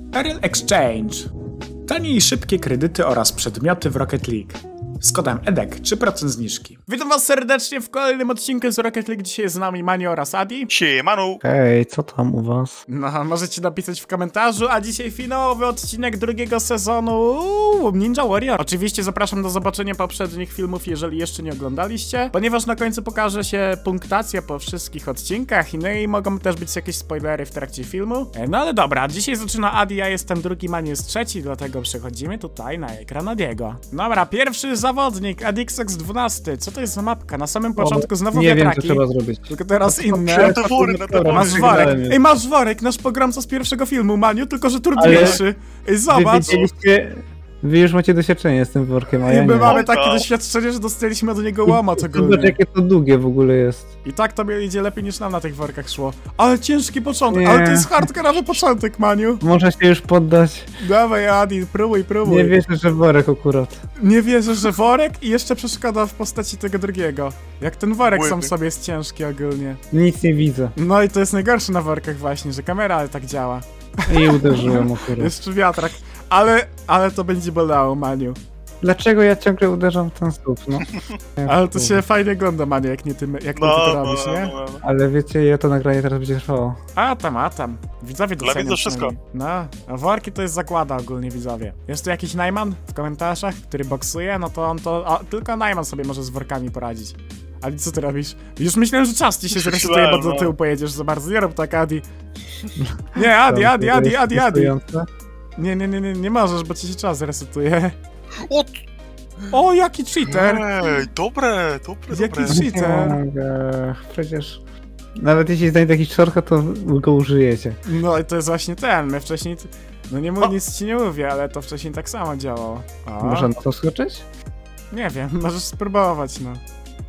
Ariel Exchange. Tanie i szybkie kredyty oraz przedmioty w Rocket League. Z kodem EDEK 3% zniżki. Witam was serdecznie w kolejnym odcinku z Rocket League. Dzisiaj jest z nami Manio oraz Adi. Siemanu! Hej, co tam u was? No, możecie napisać w komentarzu, a dzisiaj finałowy odcinek drugiego sezonu Ninja Warrior. Oczywiście zapraszam do zobaczenia poprzednich filmów, jeżeli jeszcze nie oglądaliście, ponieważ na końcu pokaże się punktacja po wszystkich odcinkach, no i mogą też być jakieś spoilery w trakcie filmu. No ale dobra, dzisiaj zaczyna Adi, ja jestem drugi, Manio jest trzeci, dlatego przechodzimy tutaj na ekran Adiego. Dobra, pierwszy zawodnik, AdXX12. Co to jest za mapka? Na samym początku znowu nie wiatraki. wiem, co trzeba zrobić. Tylko teraz inne. Masz worek. Ej, masz worek, nasz pogromca z pierwszego filmu, Maniu, tylko że trudniejszy. Ej, zobacz. Wy już macie doświadczenie z tym workiem, a ja My nie. mamy takie doświadczenie, że dostaliśmy do niego łomot Zobacz, ogólnie. jakie to długie w ogóle jest. I tak tobie idzie lepiej niż nam na tych workach szło. Ale ciężki początek, Nie. ale to jest hardkorowy początek, Maniu. Można się już poddać. Dawaj, Adi, próbuj. Nie wierzę, że worek akurat. Nie wierzę, że worek i jeszcze przeszkoda w postaci tego drugiego. Jak ten worek sam Błydy. sobie jest ciężki ogólnie. Nic nie widzę. No i to jest najgorsze na workach właśnie, że kamera tak działa. I uderzyłem akurat. Jeszcze wiatrak. Ale to będzie bolało, Maniu. Dlaczego ja ciągle uderzam w ten słup, no? Ale to się fajnie ogląda, Maniu, jak nie ty to robisz, nie? Ale wiecie, ja to nagranie teraz będzie trwało. A tam. Widzowie Dla docenią widzów wszystko. przynajmniej. No, a worki to jest zakłada ogólnie, widzowie. Jest tu jakiś Najman w komentarzach, który boksuje, no to on to... tylko Najman sobie może z workami poradzić. Adi, co ty robisz? Już myślałem, że czas ci się zresetuje, bo do tyłu pojedziesz za bardzo. Nie rób tak, Adi. Nie, Adi. Nie możesz, bo ci się czas zresetuje. O, jaki cheater! Ej, dobre. Jaki Nie cheater! mogę. Przecież... Nawet jeśli znajdę jakiś shortcut, to go użyjecie. No i to jest właśnie ten, my wcześniej... No nie nic ci nie mówię, ale to wcześniej tak samo działało. O, Można na to skoczyć? nie wiem, możesz spróbować, no.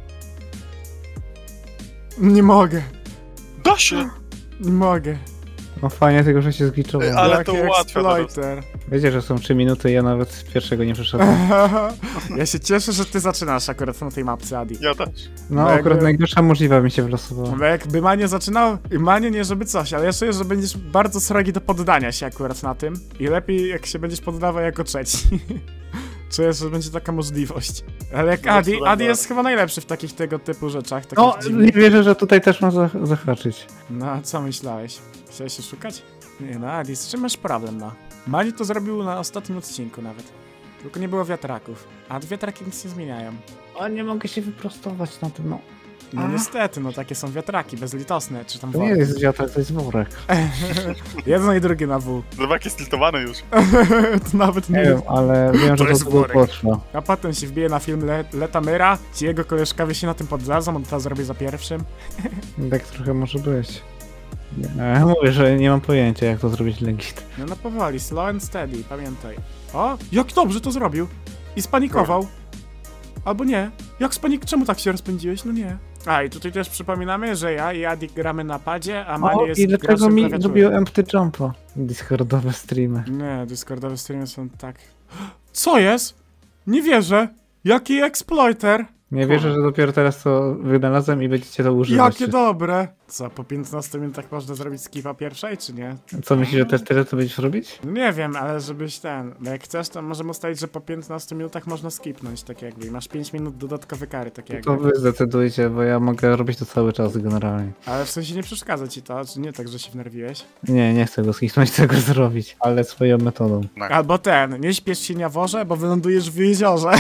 Nie mogę. Da się! Nie mogę. No fajnie, tylko że się zgliczował. Ale Jaki to ułatwia teraz. exploiter. Wiecie, że są 3 minuty i ja nawet pierwszego nie przeszedłem. Ja się cieszę, że ty zaczynasz akurat na tej mapce, Adi. Ja też. No, No akurat jakby- najgorsza możliwa mi się wylosowała. Bo jakby Manio zaczynał, i Manio nie żeby coś, ale ja czuję, że będziesz bardzo srogi do poddania się akurat na tym. I lepiej jak się będziesz poddawał jako trzeci. Czuję, że będzie taka możliwość. Ale jak No, Adi jest chyba najlepszy w takich tego typu rzeczach. Takich No, dziwnych. nie wierzę, że tutaj też ma zahaczyć. No, a co myślałeś? Chciałeś się szukać? Nie no, Adi, z czym masz problem, no? Mani to zrobił na ostatnim odcinku nawet. Tylko nie było wiatraków. A wiatraki nic nie zmieniają. A nie mogę się wyprostować na tym, no. No niestety, no takie są wiatraki, bezlitosne, czy tam To nie worek. jest wiatrak, to jest worek. Jedno i drugie na W. Zobacz, jest tiltowany już. To nawet Nie nie wiem, ale wiem, że jest to długo worek. potrwa. A potem się wbije na film Leta Myra, ci jego koleżkowie się na tym poddadzą, on to zrobi za pierwszym. Tak trochę może być. Ja mówię, że nie mam pojęcia, jak to zrobić legit. No powoli, slow and steady, pamiętaj. O, jak dobrze to zrobił! I spanikował. Albo nie. Czemu tak się rozpędziłeś? No nie. A, i tutaj też przypominamy, że ja i Adi gramy na padzie, a Mani O, jest i dlaczego graczem mi klawiatury. zrobiło empty jumpa? Discordowe streamy. Nie, Discordowe streamy są tak... Co jest? Nie wierzę! Jaki exploiter! Nie wierzę, że dopiero teraz to wynalazłem i będziecie to używać. Jakie dobre! Co, po 15 minutach można zrobić skipa pierwszej, czy nie? Co myślisz, że też tyle to będziesz robić? Nie wiem, ale żebyś no jak chcesz, to możemy ustalić, że po 15 minutach można skipnąć, tak jakby. I masz 5 minut dodatkowe kary, tak jakby. To wy zdecydujcie, bo ja mogę robić to cały czas generalnie. Ale w sensie nie przeszkadza ci to, czy nie tak, że się wnerwiłeś? Nie chcę go skipnąć, chcę go zrobić, ale swoją metodą. Albo nie śpiesz się na worze, bo wylądujesz w jeziorze.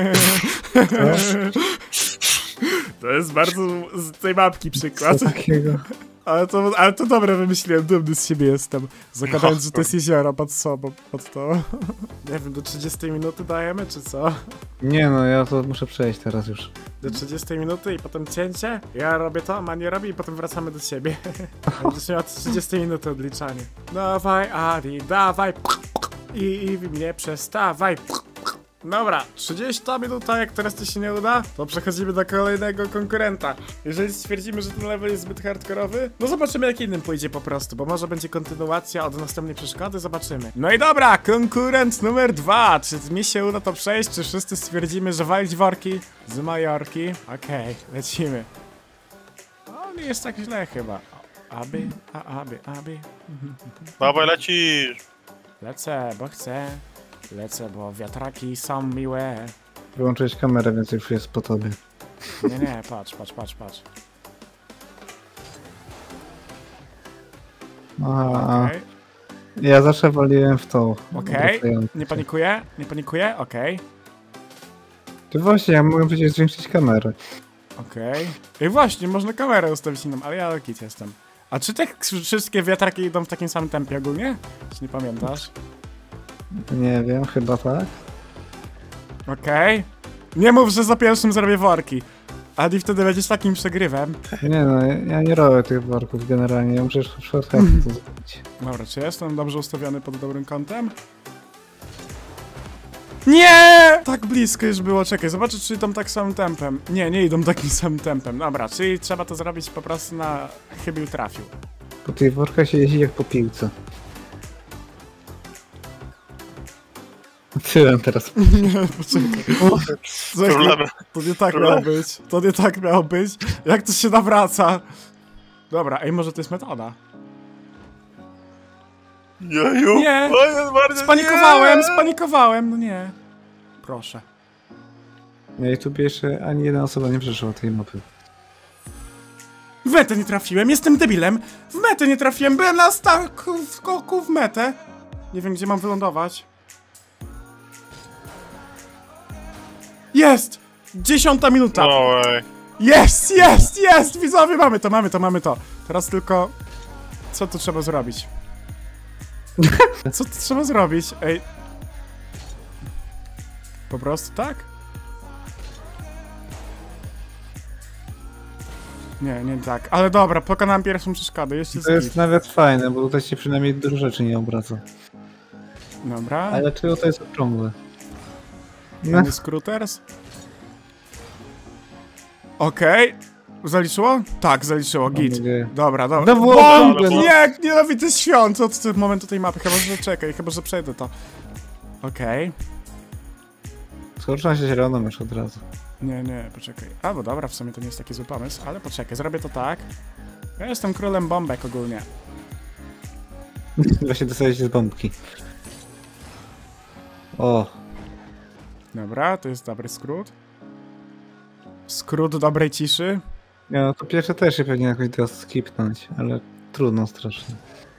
To jest bardzo z tej mapki przykład. Co takiego? Ale to dobre wymyśliłem, dumny z siebie jestem. Zakładając, że to jest jezioro pod sobą, pod to. Nie wiem, do 30 minuty dajemy, czy co? Nie no, ja to muszę przejść teraz już. Do 30 minuty i potem cięcie. Ja robię to, Mani robi i potem wracamy do ciebie. Będziesz miał 30 minuty odliczanie. Dawaj, Adi, dawaj. I nie przestawaj. Dobra, 30 minuta, jak teraz ci się nie uda, to przechodzimy do kolejnego konkurenta. Jeżeli stwierdzimy, że ten level jest zbyt hardkorowy, no zobaczymy jak innym pójdzie po prostu, bo może będzie kontynuacja od następnej przeszkody, zobaczymy. No i dobra, konkurent numer 2. Czy mi się uda to przejść, czy wszyscy stwierdzimy, że walić worki z Majorki? Okej, lecimy. O, nie jest tak źle chyba. Aby. Dawaj, lecisz. Lecę, bo chcę. Lecę, bo wiatraki są miłe. Wyłączyłeś kamerę, więc już jest po tobie. Nie, patrz. Aha, Okej, ja zawsze waliłem w tą. okej. wracającą. Nie panikuję, okej. Ty właśnie, ja mogę przecież zwiększyć kamerę. Okej. I właśnie, można kamerę ustawić inną, ale ja git jestem. A czy te wszystkie wiatraki idą w takim samym tempie ogólnie? Czy nie pamiętasz? Nie wiem, chyba tak. Okej. Nie mów, że za pierwszym zrobię worki. Adi wtedy będziesz takim przegrywem. Nie no, ja nie robię tych worków generalnie, ja muszę shortcut to zrobić. Dobra, czy jestem dobrze ustawiony pod dobrym kątem? Nie! Tak blisko już było, czekaj, zobaczę czy idą tak samym tempem. Nie idą takim samym tempem. Dobra, czyli trzeba to zrobić po prostu na chybił trafił. Po tych workach się jeździ jak po piłce. Tyłem teraz. Nie, poczekaj. Problemy. To nie tak miało być. To nie tak miało być. Jak to się nawraca? Dobra, ej, może to jest metoda. Jeju! Nie. O, jest bardzo Spanikowałem, no nie. Proszę. Na YouTube jeszcze ani jedna osoba nie przeszła tej mapy. W metę nie trafiłem, jestem debilem. W metę nie trafiłem, byłem na skoku w metę. Nie wiem, gdzie mam wylądować. Jest! 10 minuta. No way. Jest! Widzowie, mamy to. Teraz tylko... Co tu trzeba zrobić? Co tu trzeba zrobić? Ej. Po prostu tak? Nie tak. Ale dobra, pokonałem pierwszą przeszkodę, jeszcze To jest skip. nawet fajne, bo tutaj się przynajmniej dużo rzeczy nie obraca. Dobra. Ale czego to jest okrągłe? Mamy skróters. Okej. Zaliczyło? Tak, zaliczyło, git. Dobra. No było Bom! okrągłe, no. Nie, nienawidzę świąt od tego momentu tej mapy, chyba że przejdę to. Okej. Skoczyła się zieloną już od razu. Nie, poczekaj. A, bo dobra, w sumie to nie jest taki zły pomysł, ale poczekaj, zrobię to tak. Ja jestem królem bombek ogólnie. Właśnie dostałeś z bombki. O, Dobra, to jest dobry skrót. Skrót dobrej ciszy. ja no to pierwsze też się pewnie jakoś teraz skipnąć, ale trudno strasznie.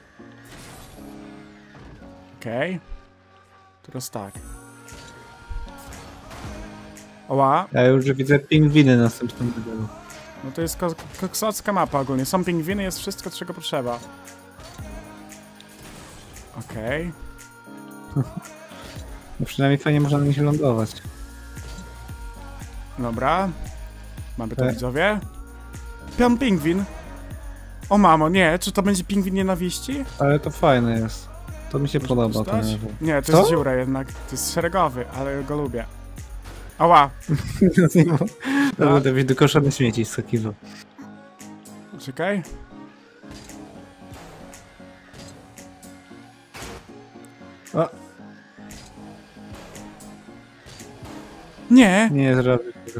Okej. Teraz tak. Oła, Ja już widzę pingwiny na następnym modelu. no to jest koksacka mapa ogólnie. Są pingwiny, jest wszystko, czego potrzeba. Okej. No przynajmniej fajnie można na nich lądować. Dobra. Mamy to, widzowie. Pion pingwin. O mamo, nie, czy to będzie pingwin nienawiści? Ale to fajne jest. To mi się podoba. Stać? Ten Nie, to Co? jest dziura jednak. To jest szeregowy, ale go lubię. Ała. To będę być do kosza na śmieci skakiwał. Czekaj. O, Nie. nie zrobię tego.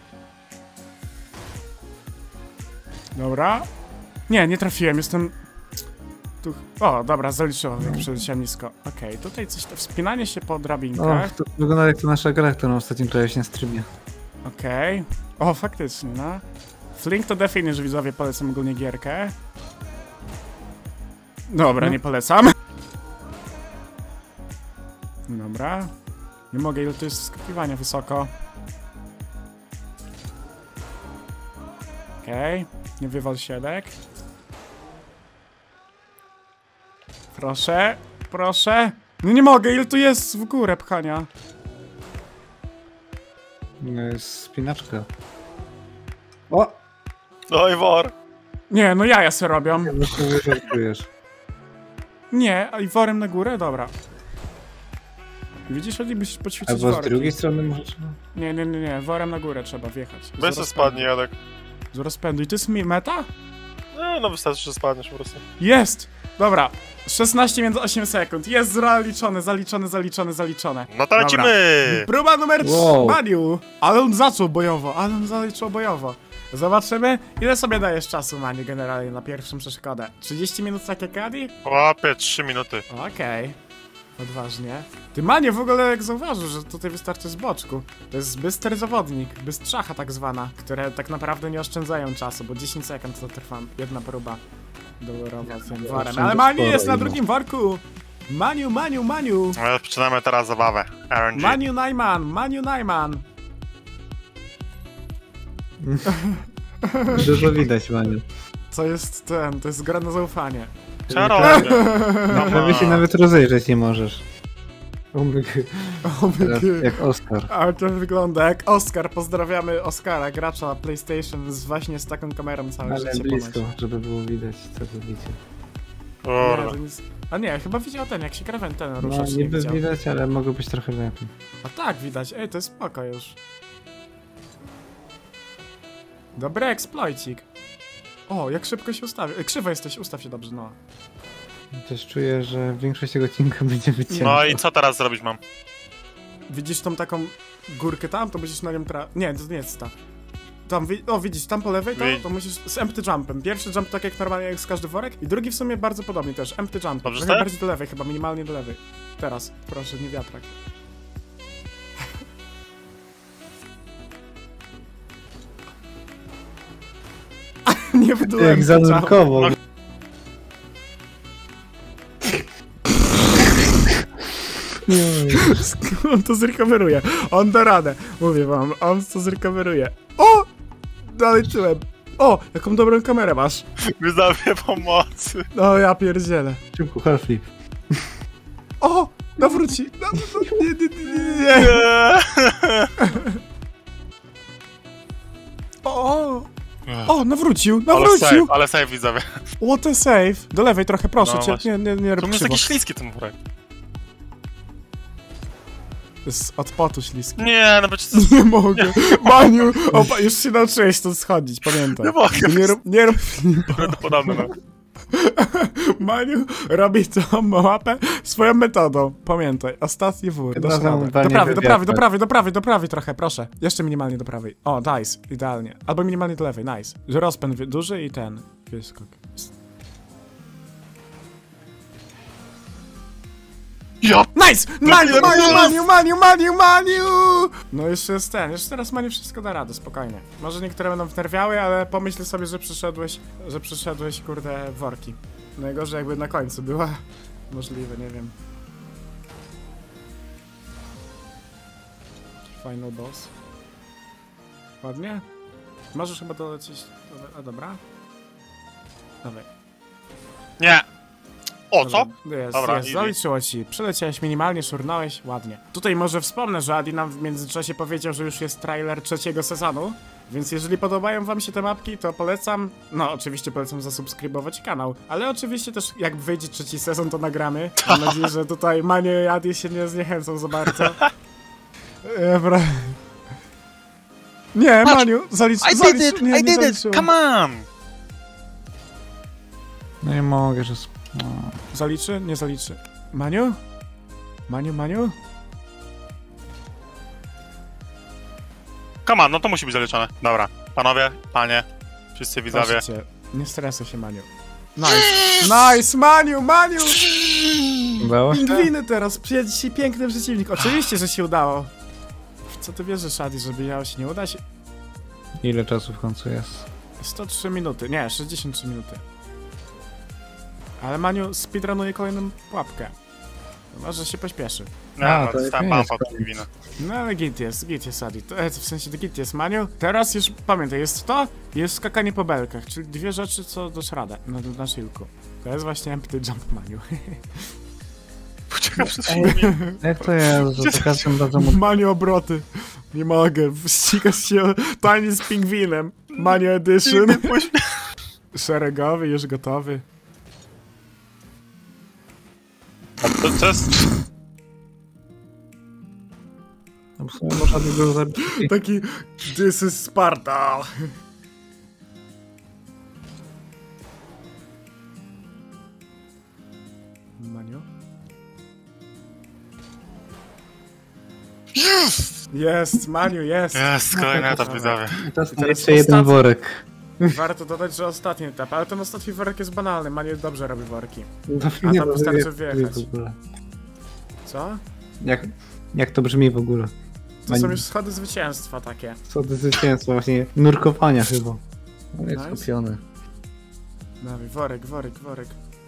Dobra. Nie trafiłem, jestem... Tu... O, dobra, zaliczyło, jak przeleciałem nisko. Okej, tutaj coś, to wspinanie się po O, drabinkach. to wygląda jak to nasza gra, którą ostatnio grałeś na streamie. Okej. O, faktycznie, no. Flink to definish, że widzowie, polecam ogólnie gierkę. Dobra, No. nie polecam. Dobra. Nie mogę, ile to jest skakiwania wysoko. Okej. Nie wywal siedek. Proszę. No nie mogę, ile tu jest w górę pchania. No jest spinaczka. O! Oj, wor. Nie, no jaja se robią. Ja myślę, że żartujesz. Nie, a i worem na górę? Dobra. Widzisz, byś poćwiczyć Albo z worki. drugiej strony może trzeba? Nie, worem na górę trzeba wjechać. Weź to spadnie, Jadek. Z rozpędu. I to jest meta? Nie, no wystarczy, że spadniesz po prostu. Jest! Dobra. 16 minut 8 sekund. Jest zaliczone. No to lecimy! Próba numer 3. Wow. Maniu! Ale on zaczął bojowo. Zobaczymy, ile sobie dajesz czasu, Maniu, generalnie na pierwszą przeszkodę. 30 minut tak jak Adi? Łapie 3 minuty. Okej. Odważnie. Ty, Maniu, w ogóle jak zauważył, że tutaj wystarczy z boczku. To jest bystry zawodnik, bystrzacha tak zwana, które tak naprawdę nie oszczędzają czasu, bo 10 sekund to trwa jedna próba dolorowa z tym worem. Ale Maniu jest na drugim worku! Maniu! Ale zaczynamy teraz zabawę. RNG. Maniu Najman! Dużo widać, Maniu. Co jest ten? To jest gra na zaufanie. Czarowanie. No Prawie się nawet rozejrzeć nie możesz. Teraz jak Oscar. Ale to wygląda jak Oscar. Pozdrawiamy Oscara, gracza PlayStation właśnie z taką kamerą całe Ale życie blisko, ponoć. żeby było widać, co robicie. Nie, to nic... A nie, chyba widział ten, jak się gra ten No, ruszacz, nie niby widział. widać, ale mogło być trochę lepiej. A tak, widać. Ej, to jest spoko już. Dobry eksploicik. O, jak szybko się ustawił. Krzywo jesteś, ustaw się dobrze, no. Też czuję, że większość tego odcinka będzie wycięta. No i co teraz zrobić mam? Widzisz tą taką górkę tam, to musisz na nią Nie, to nie jest ta. Tam, o widzisz, tam po lewej to musisz z empty jumpem. Pierwszy jump tak jak normalnie jak z każdy worek i drugi w sumie bardzo podobnie też, empty jump. Dobrze, Trochę bardziej do lewej, chyba minimalnie do lewej. Teraz, proszę, nie wiatrak. Nie w dół. Jak zanurkował. On to zrecoveruje. On da radę. Mówię wam, on to zrecoveruje. O! Dalej tyłem. O! Jaką dobrą kamerę masz. Widzowie pomocy. No ja pierdzielę. Szybko, half-flip. O! Nawróci! Nie. O! Nawrócił! Ale save widzowie. What a save! Do lewej trochę, proszę No cię. właśnie. Nie To rób jest krzywo. taki śliski ten worek. To jest od potu śliski. Nie, no przecież... Nie mogę. Maniu! Już się nauczyłeś stąd schodzić, pamiętaj. Nie mogę. Nie rób Podobne, no. Maniu robi tą łapę swoją metodą. Pamiętaj, ostatni wór. Chyba Dasz radę. zamówienie Do prawej, trochę, proszę. Jeszcze minimalnie do prawej. O, nice, idealnie. Albo minimalnie do lewej, nice. Rozpęd duży i ten. Wyskok. Ja! Nice! Maniu! No jeszcze jest ten, jeszcze teraz Maniu wszystko da radę, spokojnie. Może niektóre będą wnerwiały, ale pomyśl sobie, że przeszedłeś, kurde, worki. Najgorzej jakby na końcu była. Możliwe, nie wiem. Final boss. Ładnie? Możesz chyba dolecieć... A dobra. Dawaj. Nie! O, co? Jest, Dobra, jest, easy. zaliczyło ci. Przeleciałeś minimalnie, szurnąłeś, ładnie. Tutaj może wspomnę, że Adi nam w międzyczasie powiedział, że już jest trailer trzeciego sezonu, więc jeżeli podobają wam się te mapki, to polecam, no oczywiście polecam zasubskrybować kanał, ale oczywiście też jak wyjdzie trzeci sezon, to nagramy. Mam nadzieję, że tutaj Maniu i Adi się nie zniechęcą za bardzo. Dobra. Nie, Maniu, zalicz, nie, I did it! zaliczyłem. Come on! No nie mogę, że... No. Zaliczy? Nie zaliczy. Maniu? Maniu? Come on, no to musi być zaliczone. Dobra. Panowie, panie, wszyscy widzowie. Proszę cię, nie stresuj się, Maniu. Nice, Maniu! Udało się? Pingwiny teraz, przyjedzie ci piękny przeciwnik. Oczywiście, że się udało. W co ty wierzysz, Adi, żeby miało się nie udać? Ile czasu w końcu jest? 103 minuty, nie, 63 minuty. Ale Maniu speedrunuje kolejną pułapkę. Może się pośpieszy. Nie, A, no, to dostałem jest pampa koniec. od wina. No ale git jest Adi. W sensie git jest, Maniu. Teraz już pamiętaj, jest to, jest skakanie po belkach, czyli dwie rzeczy, co dasz radę na shieldku. To jest właśnie empty jump, Maniu. Poczekam przez chwilę. Jak to jest, że za każdym razem... Maniu obroty. Nie mogę, ścigasz się tańnie z pingwinem. Maniu edition. Szeregowy, już gotowy. To jest... No w sumie można by go zabić. Taki, this is Sparta. Maniu? Jest, Maniu, jest. Jest, kolejny etap widzowie. Teraz teraz jeszcze jeden ostatni. worek. Warto dodać, że ostatni etap, ale ten ostatni worek jest banalny. Maniu dobrze robi worki. No, A nie, tam no, wystarczy jak- wjechać. w ogóle. Co? Jak to brzmi w ogóle? To są już schody zwycięstwa takie. Co do zwycięstwa, właśnie nurkowania chyba. No jest Nice. skupiony. Dawaj, worek.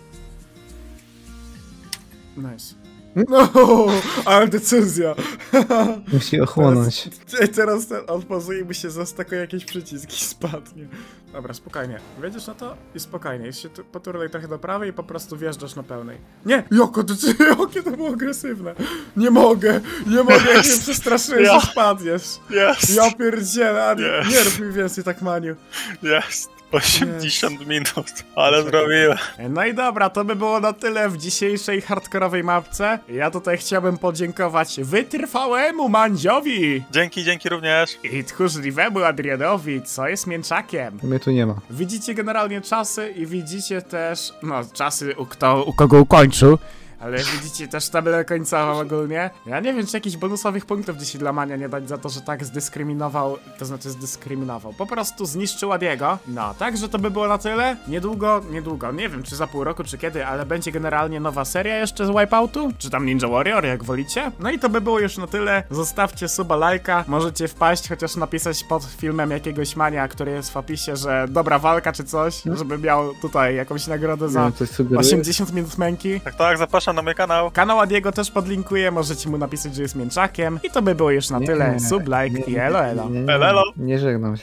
Nice. No, ale decyzja. Musi ochłonąć. Teraz ten odpozuje i mu się zastakuje jakiś przycisk i spadnie. Dobra, spokojnie. Wjedziesz na to i spokojnie. Jeszcze poturlaj trochę do prawej i po prostu wjeżdżasz na pełnej. Nie! Jakie to było agresywne! Nie mogę, jak mnie przestraszyłeś, że spadniesz. Jest! Ja pierdzielę, Adi, Yes. nie rób mi więcej tak, Maniu. Jest! 80 minut, ale zrobiłem. No i dobra, to by było na tyle w dzisiejszej hardkorowej mapce. Ja tutaj chciałbym podziękować wytrwałemu Mandziowi Dzięki również. i tchórzliwemu Adrianowi, co jest mięczakiem. Mnie tu nie ma. Widzicie generalnie czasy i widzicie też, no czasy u kogo ukończył. Ale widzicie też tabelę końcową ogólnie. Ja nie wiem, czy jakichś bonusowych punktów dzisiaj dla Mania nie dać za to, że tak zdyskryminował, to znaczy zdyskryminował. Po prostu zniszczył Adiego. No, także to by było na tyle. Niedługo, nie wiem, czy za pół roku, czy kiedy, ale będzie generalnie nowa seria jeszcze z Wipeoutu, czy tam Ninja Warrior, jak wolicie. No i to by było już na tyle. Zostawcie suba, lajka. Możecie wpaść, chociaż napisać pod filmem jakiegoś Mania, który jest w opisie, że dobra walka, czy coś, żeby miał tutaj jakąś nagrodę za Coś sugeruje? 80 minut męki. Tak, zapraszam na mój kanał. Kanał Adiego też podlinkuję, możecie mu napisać, że jest mięczakiem. I to by było już na tyle. Sub, like i elo. Elo. Nie żegnam się.